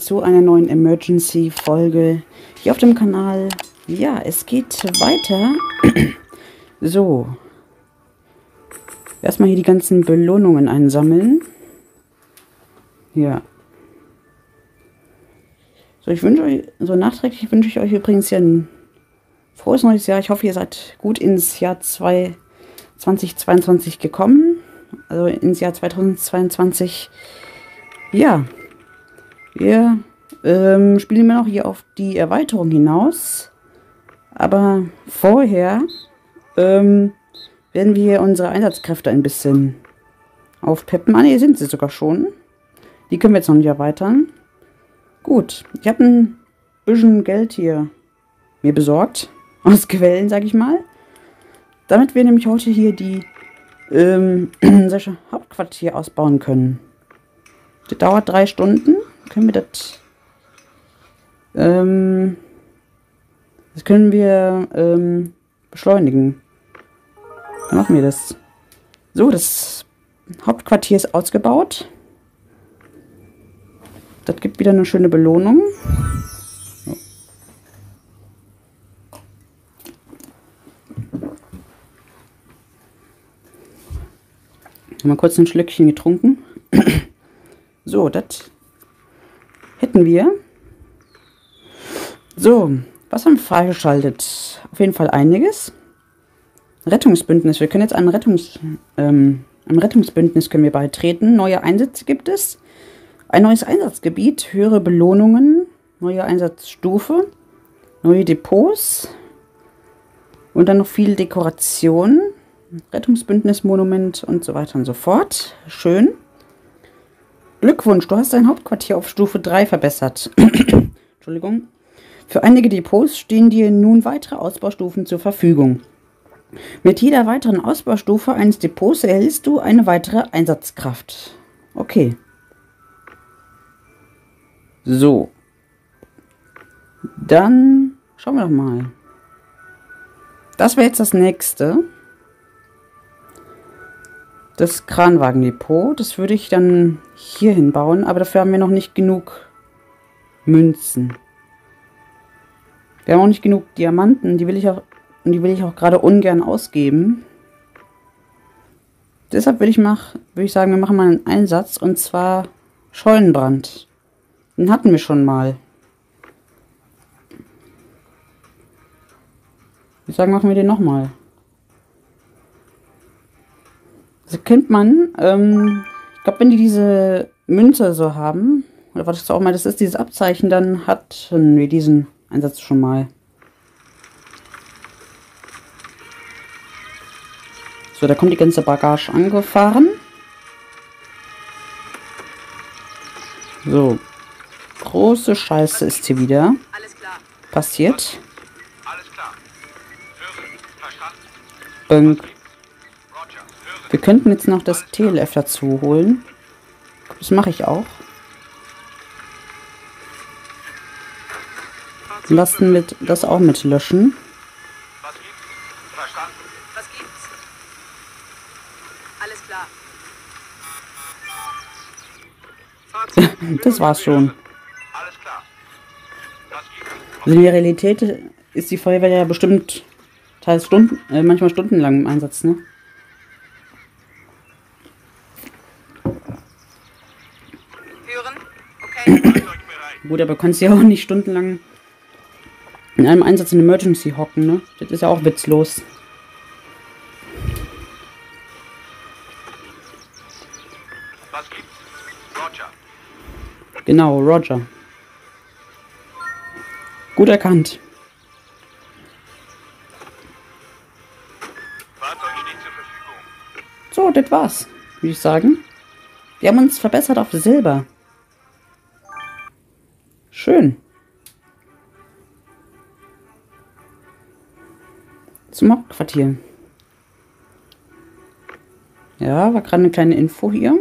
zu einer neuen Emergency-Folge hier auf dem Kanal. Ja, es geht weiter. So. Erstmal hier die ganzen Belohnungen einsammeln. Ja. So, ich wünsche euch, so nachträglich wünsche ich euch übrigens ja ein frohes neues Jahr. Ich hoffe, ihr seid gut ins Jahr 2022 gekommen. Also ins Jahr 2022. Ja. Wir spielen immer noch hier auf die Erweiterung hinaus. Aber vorher werden wir unsere Einsatzkräfte ein bisschen aufpeppen. Ah, hier sind sie sogar schon. Die können wir jetzt noch nicht erweitern. Gut, ich habe ein bisschen Geld hier mir besorgt. Aus Quellen, sag ich mal. Damit wir nämlich heute hier die solche Hauptquartier ausbauen können. Das dauert 3 Stunden. Können wir das können wir beschleunigen. Dann machen wir das. So, das Hauptquartier ist ausgebaut. Das gibt wieder eine schöne Belohnung. So. Mal kurz ein Schlückchen getrunken. So, das hätten wir. So, was haben wir freigeschaltet? Auf jeden Fall einiges. Rettungsbündnis. Wir können jetzt einem Rettungsbündnis können wir beitreten. Neue Einsätze gibt es. Ein neues Einsatzgebiet, höhere Belohnungen, neue Einsatzstufe, neue Depots und dann noch viel Dekoration, Rettungsbündnismonument und so weiter und so fort. Schön. Glückwunsch, du hast dein Hauptquartier auf Stufe 3 verbessert. Entschuldigung. Für einige Depots stehen dir nun weitere Ausbaustufen zur Verfügung. Mit jeder weiteren Ausbaustufe eines Depots erhältst du eine weitere Einsatzkraft. Okay. So. Dann schauen wir doch mal. Das wäre jetzt das nächste. Das Kranwagendepot. Das würde ich dann hier hinbauen. Aber dafür haben wir noch nicht genug Münzen. Wir haben auch nicht genug Diamanten. Die will ich auch gerade ungern ausgeben. Deshalb würde ich sagen, wir machen mal einen Einsatz. Und zwar Scheunenbrand. Den hatten wir schon mal. Ich sage, machen wir den nochmal. Also kennt man, ich glaube, wenn die diese Münze so haben, oder was das auch mal das ist, dieses Abzeichen, dann hatten wir diesen Einsatz schon mal. So, da kommt die ganze Bagage angefahren. So. Große Scheiße ist hier wieder passiert. Wir könnten jetzt noch das TLF dazu holen. Das mache ich auch. Lassen wir das auch mit löschen. Das war's schon. Also in der Realität ist die Feuerwehr ja bestimmt teils manchmal stundenlang im Einsatz, ne? Hören? Okay. Gut, aber du kannst ja auch nicht stundenlang in einem Einsatz in Emergency hocken, ne? Das ist ja auch witzlos. Was gibt's? Roger. Genau, Roger. Gut erkannt. Fahrzeug steht zur Verfügung. So, das war's, würde ich sagen. Wir haben uns verbessert auf Silber. Schön. Zum Hauptquartier. Ja, war gerade eine kleine Info hier.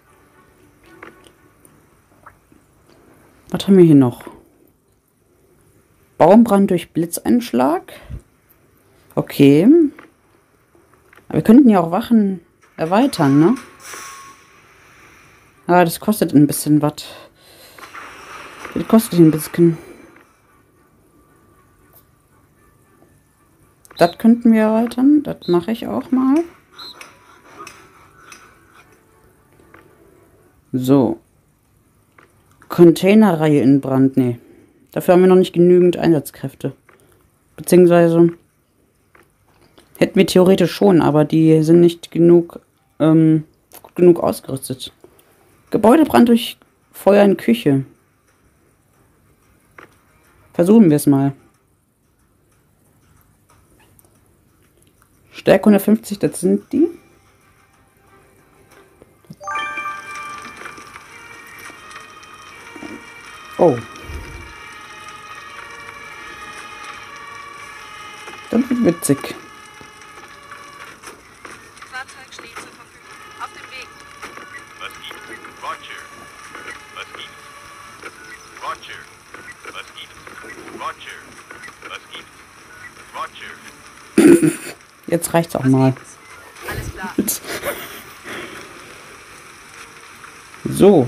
Was haben wir hier noch? Baumbrand durch Blitzeinschlag. Okay. Aber wir könnten ja auch Wachen erweitern, ne? Ah, das kostet ein bisschen was. Das kostet ein bisschen. Das könnten wir erweitern. Das mache ich auch mal. So. Containerreihe in Brand. Nee. Dafür haben wir noch nicht genügend Einsatzkräfte. Beziehungsweise hätten wir theoretisch schon, aber die sind nicht genug, gut genug ausgerüstet. Gebäudebrand durch Feuer in Küche. Versuchen wir es mal. Stärke 150, das sind die. Oh. Das wird witzig. Fahrzeug steht zur Verfügung. Auf dem Weg. Was gibt's? Roger. Was gibt's? Roger. Was gibt's? Roger. Was gibt's? Roger. Jetzt reicht's auch mal. Alles klar. So.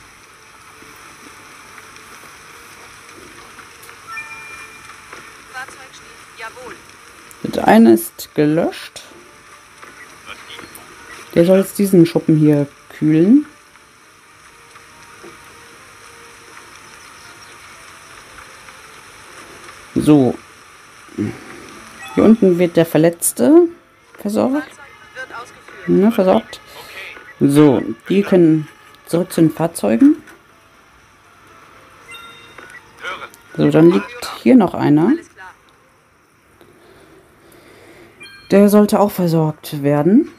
Fahrzeug steht. Jawohl. Das eine ist gelöscht. Der soll jetzt diesen Schuppen hier kühlen. So. Hier unten wird der Verletzte versorgt. Fahrzeug wird ausgeführt. Ne, versorgt. So, die können zurück zu den Fahrzeugen. Hören. So, dann liegt hier noch einer. Alles klar. Der sollte auch versorgt werden.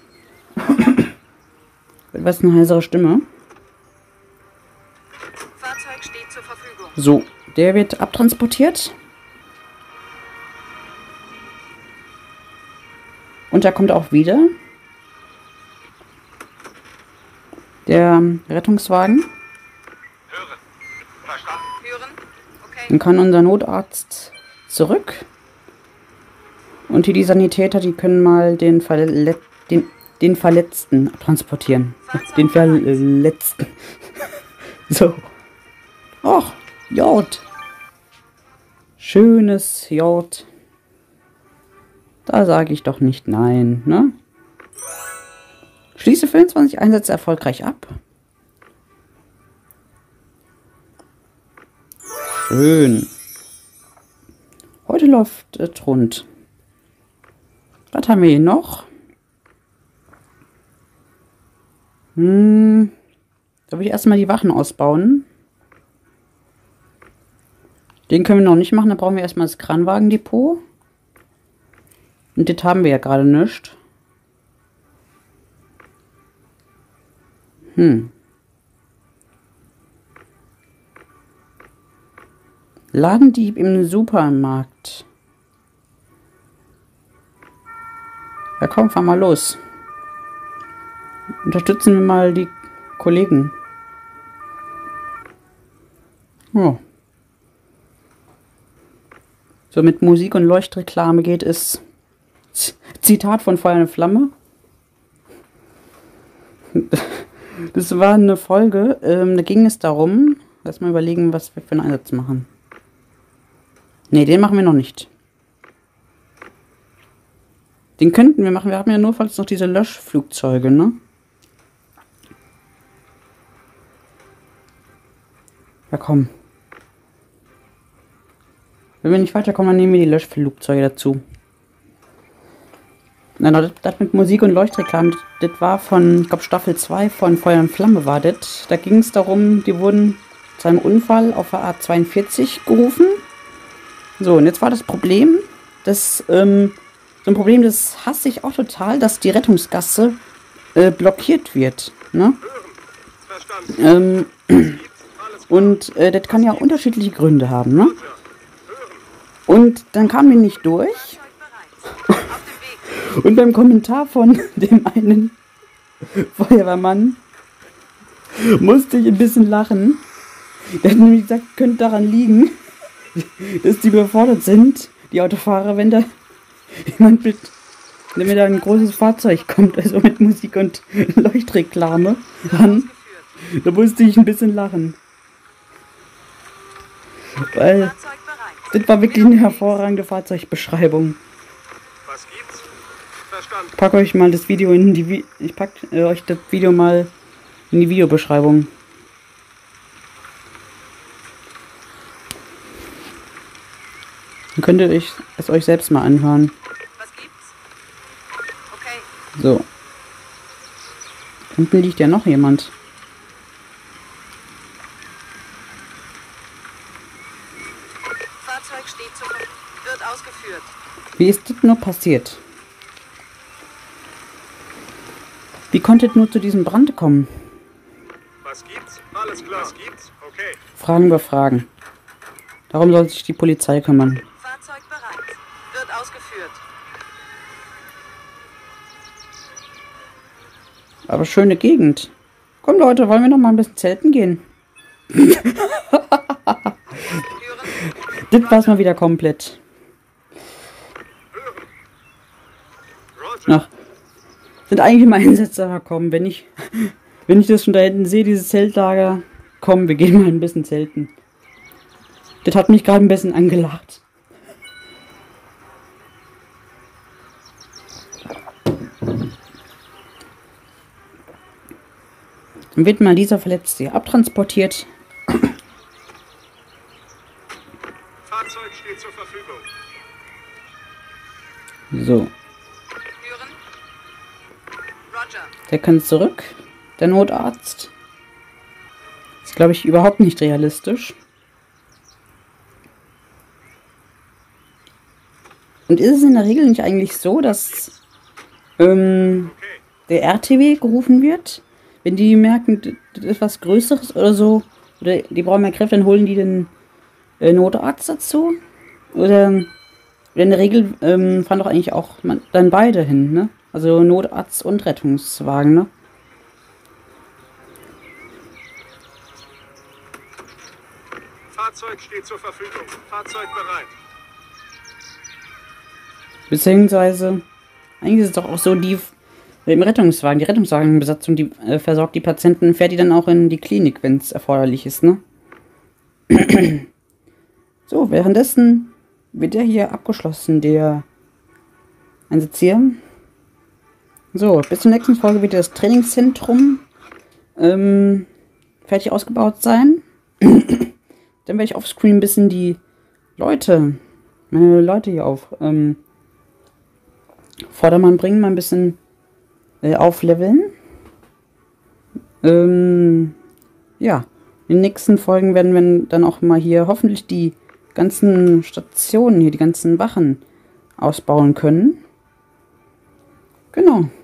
Etwas eine heisere Stimme. Fahrzeug steht zur Verfügung. So, der wird abtransportiert. Und da kommt auch wieder der Rettungswagen. Hören. Verstanden. Hören. Okay. Dann kann unser Notarzt zurück. Und hier die Sanitäter, die können mal den Verletzten transportieren. Den Verletzten. So. Och, Jod. Schönes Jod. Da sage ich doch nicht nein, ne? Schließe 25 Einsätze erfolgreich ab. Schön. Heute läuft es rund. Was haben wir hier noch? Da will ich erstmal die Wachen ausbauen. Den können wir noch nicht machen, da brauchen wir erstmal das Kranwagendepot. Und das haben wir ja gerade nicht. Ladendieb im Supermarkt. Ja komm, fahr mal los. Unterstützen wir mal die Kollegen. Oh. So mit Musik und Leuchtreklame geht es. Zitat von Feuer und Flamme. Das war eine Folge, da ging es darum, lass mal überlegen, was wir für einen Einsatz machen. Ne, den machen wir noch nicht. Den könnten wir machen, wir haben ja notfalls noch diese Löschflugzeuge, ne? Ja komm. Wenn wir nicht weiterkommen, dann nehmen wir die Löschflugzeuge dazu. Nein, das mit Musik und Leuchtreklamen, das war von, ich glaube Staffel 2 von Feuer und Flamme war das. Da ging es darum, die wurden zu einem Unfall auf der A42 gerufen. So, und jetzt war das Problem, so ein Problem, das hasse ich auch total, dass die Rettungsgasse blockiert wird. Ne? Und das kann ja unterschiedliche Gründe haben. Ne? Und dann kamen wir nicht durch. Und beim Kommentar von dem einen Feuerwehrmann musste ich ein bisschen lachen. Der hat nämlich gesagt, könnte daran liegen, dass die überfordert sind, die Autofahrer, wenn da jemand wenn mir da ein großes Fahrzeug kommt, also mit Musik und Leuchtreklame ran. Da musste ich ein bisschen lachen. Weil das war wirklich eine hervorragende Fahrzeugbeschreibung. Was gibt's? Verstanden. Ich packe euch mal das Video in die ich packe euch das Video mal in die Videobeschreibung. Dann könnt ihr es euch selbst mal anhören. Was gibt's? Okay. So. Unten liegt ja noch jemand. Fahrzeug steht zur Verfügung. Wird ausgeführt. Wie ist das nur passiert? Wie konnte es nur zu diesem Brand kommen? Was gibt's? Alles klar. Was gibt's? Okay. Fragen über Fragen. Darum soll sich die Polizei kümmern. Fahrzeug bereit. Wird ausgeführt. Aber schöne Gegend. Komm Leute, wollen wir noch mal ein bisschen zelten gehen? Das war's mal wieder komplett. Ach, sind eigentlich immer Einsätze, aber komm, wenn ich das schon da hinten sehe, dieses Zeltlager, komm, wir gehen mal ein bisschen zelten. Das hat mich gerade ein bisschen angelacht. Dann wird mal dieser Verletzte hier abtransportiert. Fahrzeug steht zur Verfügung. So, Hören. Roger. der kann zurück. Der Notarzt. Ist, glaube ich, überhaupt nicht realistisch. Und ist es in der Regel nicht eigentlich so, dass der RTW gerufen wird, wenn die merken, das ist was Größeres oder so, oder die brauchen mehr Kräfte, dann holen die den Notarzt dazu? Oder in der Regel fahren doch eigentlich auch dann beide hin, ne? Also Notarzt und Rettungswagen, ne? Fahrzeug steht zur Verfügung. Fahrzeug bereit. Beziehungsweise, eigentlich ist es doch auch so, die im Rettungswagen, die Rettungswagenbesatzung, die versorgt die Patienten, fährt die dann auch in die Klinik, wenn es erforderlich ist, ne? So, währenddessen wird der hier abgeschlossen, der Einsatz hier. So, bis zur nächsten Folge wird das Trainingszentrum fertig ausgebaut sein. Dann werde ich offscreen ein bisschen die meine Leute hier auf Vordermann bringen, mal ein bisschen aufleveln. Ja, in den nächsten Folgen werden wir dann auch mal hier hoffentlich die ganzen Stationen hier, die ganzen Wachen ausbauen können. Genau.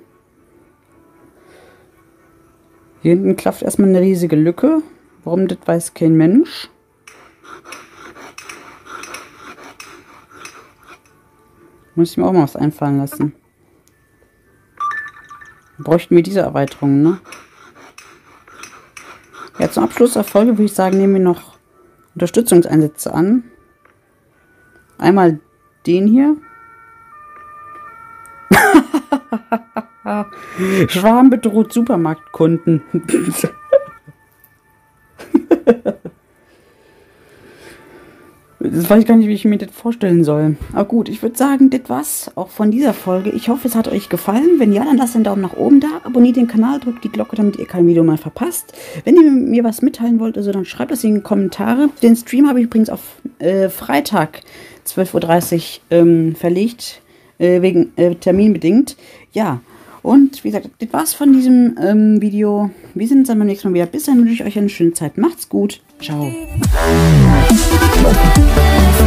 Hier hinten klafft erstmal eine riesige Lücke. Warum, das weiß kein Mensch. Muss ich mir auch mal was einfallen lassen. Bräuchten wir diese Erweiterung, ne? Ja, zum Abschluss der Folge würde ich sagen, nehmen wir noch Unterstützungseinsätze an. Einmal den hier. Schwarm bedroht Supermarktkunden. Das weiß ich gar nicht, wie ich mir das vorstellen soll. Aber gut, ich würde sagen, das war's auch von dieser Folge. Ich hoffe, es hat euch gefallen. Wenn ja, dann lasst einen Daumen nach oben da. Abonniert den Kanal, drückt die Glocke, damit ihr kein Video mehr verpasst. Wenn ihr mir was mitteilen wollt, also dann schreibt das in die Kommentare. Den Stream habe ich übrigens auf Freitag 12:30 Uhr verlegt, wegen terminbedingt. Ja, und wie gesagt, das war's von diesem Video. Wir sehen uns dann beim nächsten Mal wieder. Bis dann wünsche ich euch eine schöne Zeit. Macht's gut. Ciao.